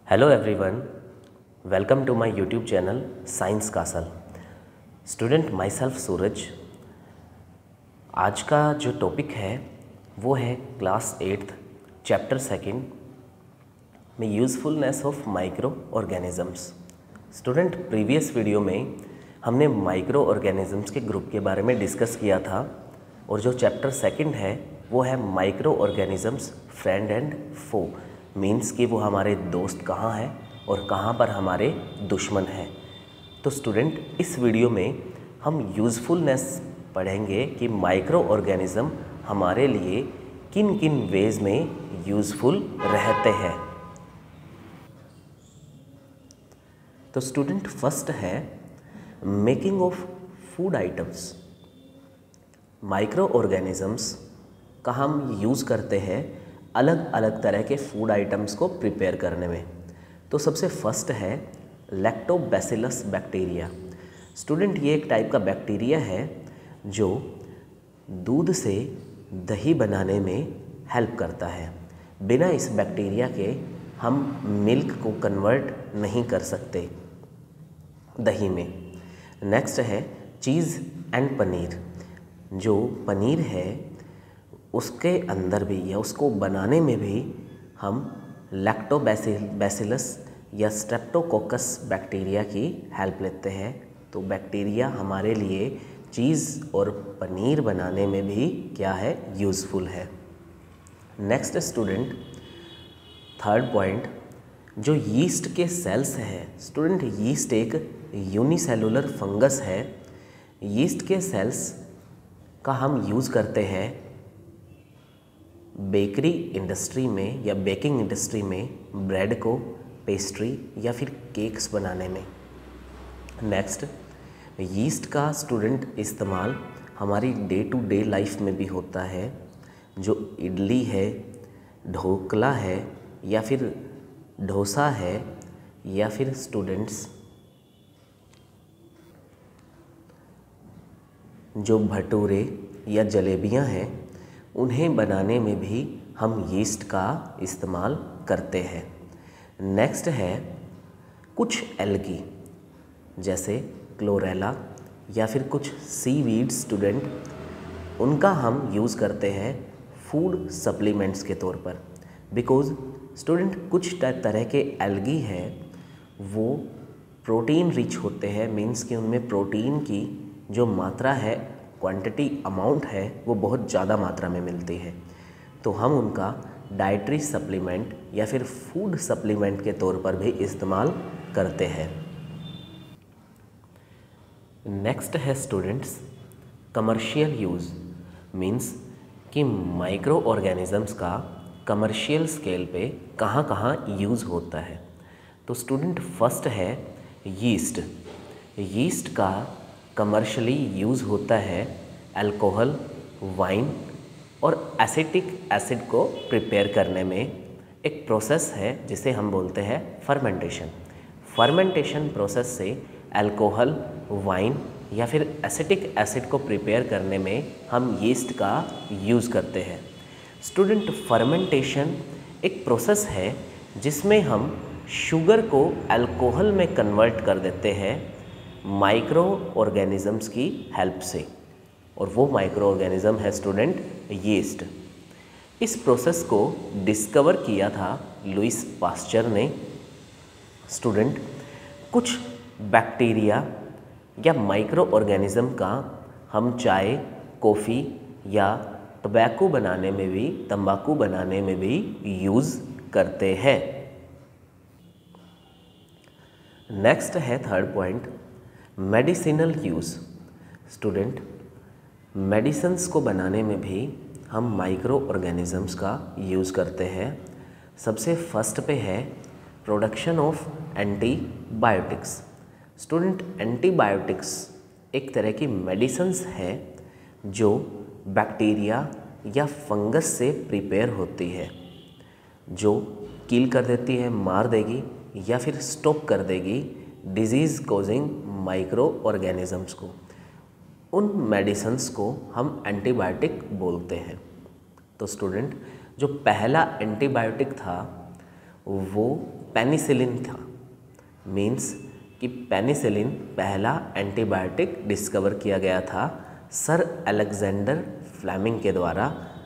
Hello everyone, welcome to my YouTube channel science castle. Student myself Suraj. आज का जो topic है वो है क्लास 8th चैप्टर 2 में usefulness of microorganisms. Student, previous video में हमने माइक्रो ऑर्गेनिजम्स के ग्रुप के बारे में डिस्कस किया था और जो चैप्टर 2 है वो है microorganisms friend and foe. Means कि वो हमारे दोस्त कहाँ हैं और कहाँ पर हमारे दुश्मन हैं। तो स्टूडेंट, इस वीडियो में हम यूज़फुलनेस पढ़ेंगे कि माइक्रो ऑर्गेनिज़म हमारे लिए किन किन वेज में यूज़फुल रहते हैं। तो स्टूडेंट, फर्स्ट है making of food items. Micro organisms का हम यूज़ करते हैं अलग अलग तरह के फूड आइटम्स को प्रिपेयर करने में। तो सबसे फर्स्ट है लैक्टोबैसिलस बैक्टीरिया। स्टूडेंट, ये एक टाइप का बैक्टीरिया है जो दूध से दही बनाने में हेल्प करता है। बिना इस बैक्टीरिया के हम मिल्क को कन्वर्ट नहीं कर सकते दही में। नेक्स्ट है चीज़ एंड पनीर। जो पनीर है उसके अंदर भी या उसको बनाने में भी हम लैक्टोबैसिलस या स्ट्रेप्टोकोकस बैक्टीरिया की हेल्प लेते हैं। तो बैक्टीरिया हमारे लिए चीज़ और पनीर बनाने में भी क्या है, यूज़फुल है। नेक्स्ट स्टूडेंट, थर्ड पॉइंट, जो यीस्ट के सेल्स है। स्टूडेंट, यीस्ट एक यूनिसेलुलर फंगस है। यीस्ट के सेल्स का हम यूज़ करते हैं बेकरी इंडस्ट्री में या बेकिंग इंडस्ट्री में ब्रेड को, पेस्ट्री या फिर केक्स बनाने में। नेक्स्ट, यीस्ट का स्टूडेंट इस्तेमाल हमारी डे टू डे लाइफ में भी होता है। जो इडली है, ढोकला है या फिर डोसा है या फिर स्टूडेंट्स जो भटूरे या जलेबियां हैं, उन्हें बनाने में भी हम यीस्ट का इस्तेमाल करते हैं। नेक्स्ट है कुछ एल्गी जैसे क्लोरेला या फिर कुछ सीवीड स्टूडेंट, उनका हम यूज़ करते हैं फूड सप्लीमेंट्स के तौर पर। बिकॉज़ स्टूडेंट, कुछ तरह के एल्गी हैं वो प्रोटीन रिच होते हैं। मीन्स कि उनमें प्रोटीन की जो मात्रा है, क्वांटिटी, अमाउंट है, वो बहुत ज़्यादा मात्रा में मिलती है। तो हम उनका डाइटरी सप्लीमेंट या फिर फूड सप्लीमेंट के तौर पर भी इस्तेमाल करते हैं। नेक्स्ट है स्टूडेंट्स कमर्शियल यूज़। मीन्स कि माइक्रो ऑर्गेनिजम्स का कमर्शियल स्केल पे कहाँ कहाँ यूज़ होता है। तो स्टूडेंट, फर्स्ट है यीस्ट। यीस्ट का कमर्शियली यूज़ होता है अल्कोहल, वाइन और एसिटिक एसिड को प्रिपेयर करने में। एक प्रोसेस है जिसे हम बोलते हैं फर्मेंटेशन। फर्मेंटेशन प्रोसेस से अल्कोहल, वाइन या फिर एसिटिक एसिड को प्रिपेयर करने में हम यीस्ट का यूज़ करते हैं। स्टूडेंट, फर्मेंटेशन एक प्रोसेस है जिसमें हम शुगर को अल्कोहल में कन्वर्ट कर देते हैं माइक्रो ऑर्गेनिजम्स की हेल्प से, और वो माइक्रो ऑर्गेनिज़म है स्टूडेंट यीस्ट। इस प्रोसेस को डिस्कवर किया था लुइस पास्चर ने। स्टूडेंट, कुछ बैक्टीरिया या माइक्रो ऑर्गेनिज़म का हम चाय, कॉफ़ी या टबैको बनाने में भी, तंबाकू बनाने में भी यूज़ करते हैं। नेक्स्ट है third point medicinal use. Student, medicines को बनाने में भी हम माइक्रो ऑर्गेनिजम्स का यूज़ करते हैं। सबसे फर्स्ट पे है production of antibiotics. Student, antibiotics एक तरह की मेडिसिन्स है जो बैक्टीरिया या फंगस से प्रिपेयर होती है, जो किल कर देती है, मार देगी या फिर स्टॉप कर देगी डिजीज़ कॉजिंग माइक्रो ऑर्गेनिजम्स को। उन मेडिसिन्स को हम एंटीबायोटिक बोलते हैं। तो स्टूडेंट, जो पहला एंटीबायोटिक था वो पेनिसिलिन था। मीन्स कि पेनिसिलिन पहला एंटीबायोटिक डिस्कवर किया गया था सर अलेक्जेंडर फ्लेमिंग के द्वारा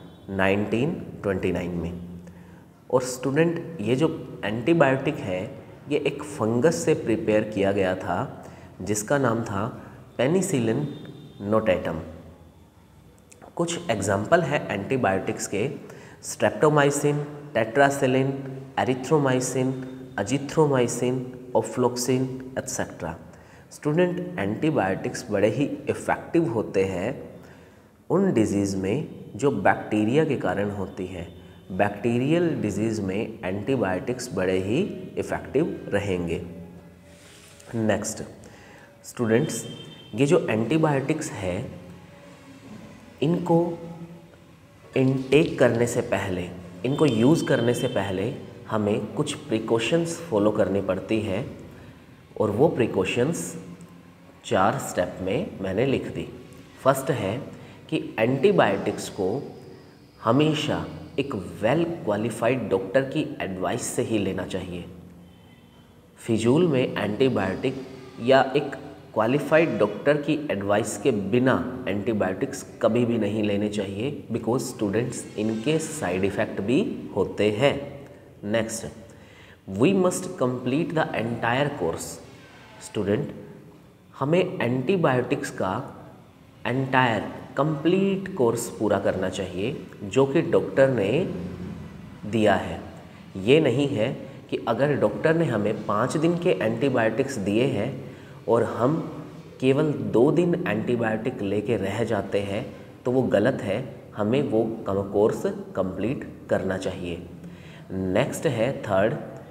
1929 में। और स्टूडेंट ये जो एंटीबायोटिक है ये एक फंगस से प्रिपेयर किया गया था जिसका नाम था पेनिसिलिन नोटेटम। कुछ एग्जाम्पल है एंटीबायोटिक्स के: streptomycin, tetracycline, erythromycin, azithromycin, ofloxacin etcetera. Student antibiotics बड़े ही इफ़ेक्टिव होते हैं उन डिजीज़ में जो बैक्टीरिया के कारण होती है। बैक्टीरियल डिजीज़ में एंटीबायोटिक्स बड़े ही इफ़ेक्टिव रहेंगे। नेक्स्ट स्टूडेंट्स, ये जो एंटीबायोटिक्स है इनको इनटेक करने से पहले, इनको यूज़ करने से पहले हमें कुछ प्रिकॉशंस फॉलो करनी पड़ती है और वो प्रिकॉशंस 4 स्टेप में मैंने लिख दी। फर्स्ट है कि एंटीबायोटिक्स को हमेशा एक वेल क्वालिफाइड डॉक्टर की एडवाइस से ही लेना चाहिए। फिजूल में एंटीबायोटिक या एक क्वालिफाइड डॉक्टर की एडवाइस के बिना एंटीबायोटिक्स कभी भी नहीं लेने चाहिए, बिकॉज स्टूडेंट्स इनके साइड इफ़ेक्ट भी होते हैं। Next, we must complete the entire course. Student, हमें एंटीबायोटिक्स का एंटायर कंप्लीट कोर्स पूरा करना चाहिए जो कि डॉक्टर ने दिया है। ये नहीं है कि अगर डॉक्टर ने हमें 5 दिन के एंटीबायोटिक्स दिए हैं और हम केवल 2 दिन एंटीबायोटिक लेके रह जाते हैं तो वो गलत है। हमें वो कोर्स कंप्लीट करना चाहिए। नेक्स्ट है third,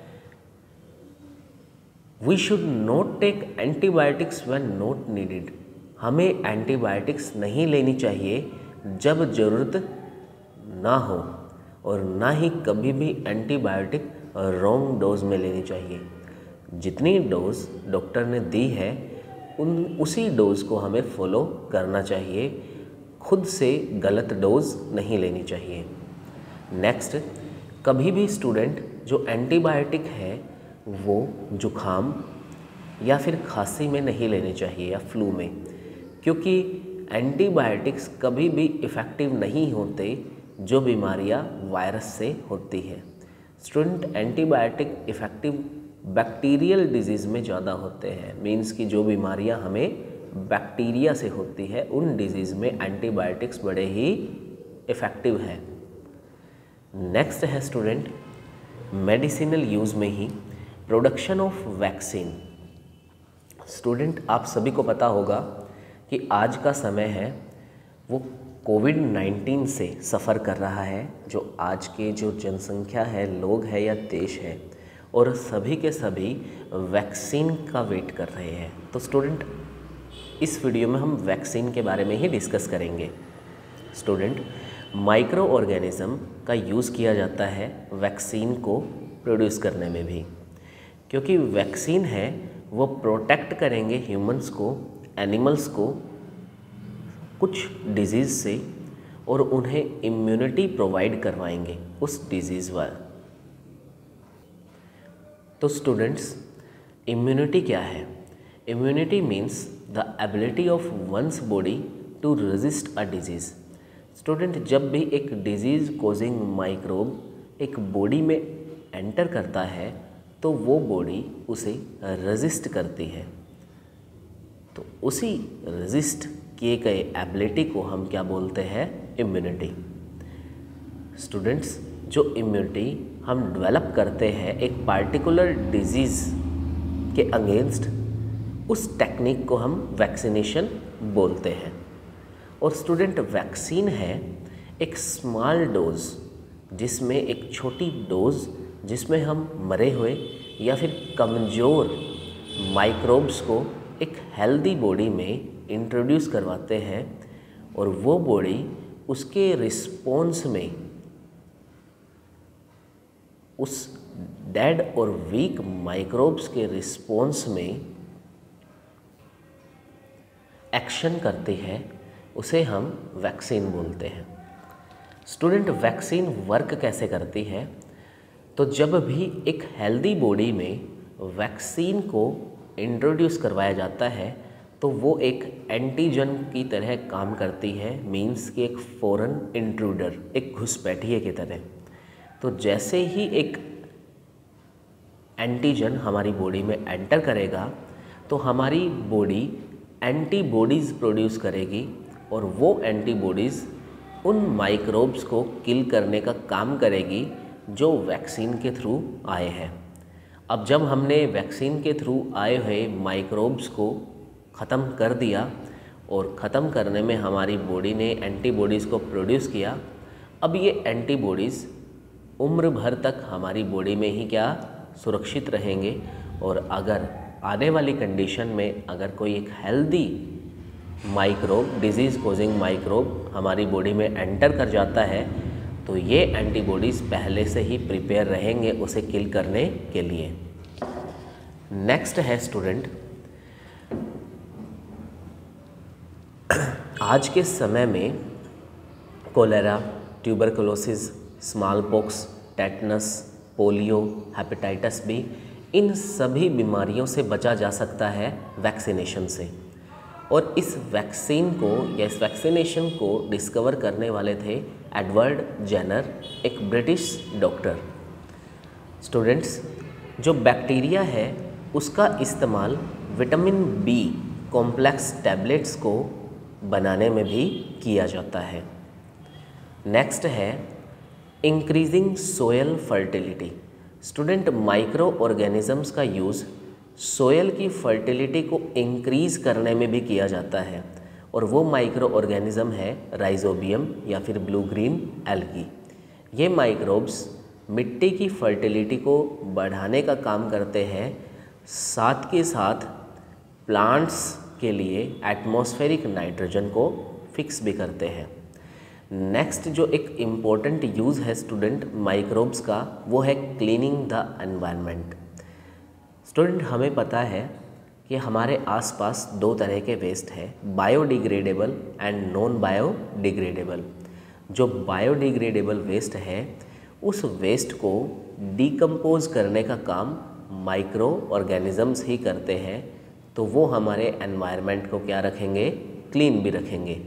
we should not take antibiotics when not needed. हमें एंटीबायोटिक्स नहीं लेनी चाहिए जब ज़रूरत ना हो, और ना ही कभी भी एंटीबायोटिक रॉन्ग डोज में लेनी चाहिए। जितनी डोज डॉक्टर ने दी है उसी डोज को हमें फॉलो करना चाहिए, खुद से गलत डोज नहीं लेनी चाहिए। नेक्स्ट, कभी भी स्टूडेंट जो एंटीबायोटिक है वो जुखाम या फिर खांसी में नहीं लेनी चाहिए या फ्लू में, क्योंकि एंटीबायोटिक्स कभी भी इफ़ेक्टिव नहीं होते जो बीमारियां वायरस से होती है। Student, antibiotic effective bacterial disease में ज़्यादा होते हैं। मीन्स कि जो बीमारियां हमें बैक्टीरिया से होती है उन डिजीज़ में एंटीबायोटिक्स बड़े ही इफ़ेक्टिव है। नेक्स्ट है स्टूडेंट, मेडिसिनल यूज़ में ही प्रोडक्शन ऑफ वैक्सीन। स्टूडेंट, आप सभी को पता होगा कि आज का समय है वो कोविड-19 से सफ़र कर रहा है, जो आज के जो जनसंख्या है, लोग है या देश है, और सभी के सभी वैक्सीन का वेट कर रहे हैं। तो स्टूडेंट, इस वीडियो में हम वैक्सीन के बारे में ही डिस्कस करेंगे। स्टूडेंट, माइक्रो ऑर्गेनिज्म का यूज़ किया जाता है वैक्सीन को प्रोड्यूस करने में भी, क्योंकि वैक्सीन है वो प्रोटेक्ट करेंगे ह्यूमंस को, एनिमल्स को कुछ डिजीज़ से, और उन्हें इम्यूनिटी प्रोवाइड करवाएंगे उस डिजीज़ वाला। तो स्टूडेंट्स, इम्यूनिटी क्या है? Immunity means the ability of one's body to resist a disease. Student, जब भी एक डिजीज़ कोजिंग माइक्रोब एक बॉडी में एंटर करता है तो वो बॉडी उसे रेजिस्ट करती है। तो उसी रेजिस्ट किए गए एबिलिटी को हम क्या बोलते हैं? इम्यूनिटी। स्टूडेंट्स, जो इम्यूनिटी हम डेवलप करते हैं एक पार्टिकुलर डिजीज़ के अगेंस्ट, उस टेक्निक को हम वैक्सीनेशन बोलते हैं। और स्टूडेंट, वैक्सीन है एक स्मॉल डोज, जिसमें एक छोटी डोज जिसमें हम मरे हुए या फिर कमज़ोर माइक्रोब्स को एक हेल्दी बॉडी में इंट्रोड्यूस करवाते हैं, और वो बॉडी उसके रिस्पॉन्स में उस डेड और वीक माइक्रोब्स के रिस्पॉन्स में एक्शन करती है, उसे हम वैक्सीन बोलते हैं। स्टूडेंट, वैक्सीन वर्क कैसे करती है? तो जब भी एक हेल्दी बॉडी में वैक्सीन को इंट्रोड्यूस करवाया जाता है तो वो एक एंटीजन की तरह काम करती है, मींस कि एक फॉरेन इंट्रूडर, एक घुसपैठिए की तरह। तो जैसे ही एक एंटीजन हमारी बॉडी में एंटर करेगा तो हमारी बॉडी एंटीबॉडीज़ प्रोड्यूस करेगी और वो एंटीबॉडीज़ उन माइक्रोब्स को किल करने का काम करेगी जो वैक्सीन के थ्रू आए हैं। अब जब हमने वैक्सीन के थ्रू आए हुए माइक्रोब्स को ख़त्म कर दिया और ख़त्म करने में हमारी बॉडी ने एंटीबॉडीज़ को प्रोड्यूस किया, अब ये एंटीबॉडीज़ उम्र भर तक हमारी बॉडी में ही क्या सुरक्षित रहेंगे। और अगर आने वाली कंडीशन में अगर कोई एक healthy microbe, disease causing microbe हमारी बॉडी में एंटर कर जाता है तो ये एंटीबॉडीज़ पहले से ही प्रिपेयर रहेंगे उसे किल करने के लिए। नेक्स्ट है स्टूडेंट, आज के समय में cholera, tuberculosis, small pox, tetanus, polio, hepatitis B, इन सभी बीमारियों से बचा जा सकता है वैक्सीनेशन से। और इस वैक्सीन को या इस वैक्सीनेशन को डिस्कवर करने वाले थे एडवर्ड जेनर, एक ब्रिटिश डॉक्टर। स्टूडेंट्स, जो बैक्टीरिया है उसका इस्तेमाल विटामिन बी कॉम्प्लेक्स टैबलेट्स को बनाने में भी किया जाता है। नेक्स्ट है increasing soil fertility. Student, micro organisms का यूज़ सोयल की फर्टिलिटी को इंक्रीज़ करने में भी किया जाता है और वो माइक्रो ऑर्गेनिज़म है राइजोबियम या फिर ब्लू ग्रीन एल्गी। ये माइक्रोब्स मिट्टी की फर्टिलिटी को बढ़ाने का काम करते हैं, साथ के साथ प्लांट्स के लिए एटमॉस्फेरिक नाइट्रोजन को फिक्स भी करते हैं। नेक्स्ट जो एक इम्पोर्टेंट यूज़ है स्टूडेंट माइक्रोब्स का, वो है क्लीनिंग द एनवायरनमेंट। स्टूडेंट, हमें पता है कि हमारे आसपास दो तरह के वेस्ट है, बायोडिग्रेडेबल एंड नॉन बायोडिग्रेडेबल। जो बायोडिग्रेडेबल वेस्ट है उस वेस्ट को डिकम्पोज करने का काम माइक्रो ऑर्गेनिजम्स ही करते हैं, तो वो हमारे एनवायरनमेंट को क्या रखेंगे, क्लीन भी रखेंगे।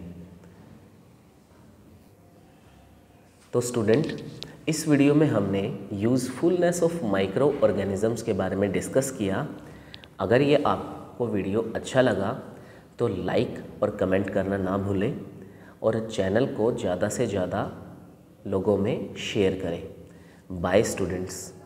तो स्टूडेंट, इस वीडियो में हमने यूज़फुलनेस ऑफ माइक्रो ऑर्गेनिजम्स के बारे में डिस्कस किया। अगर ये आपको वीडियो अच्छा लगा तो लाइक और कमेंट करना ना भूलें और चैनल को ज़्यादा से ज़्यादा लोगों में शेयर करें। Bye students.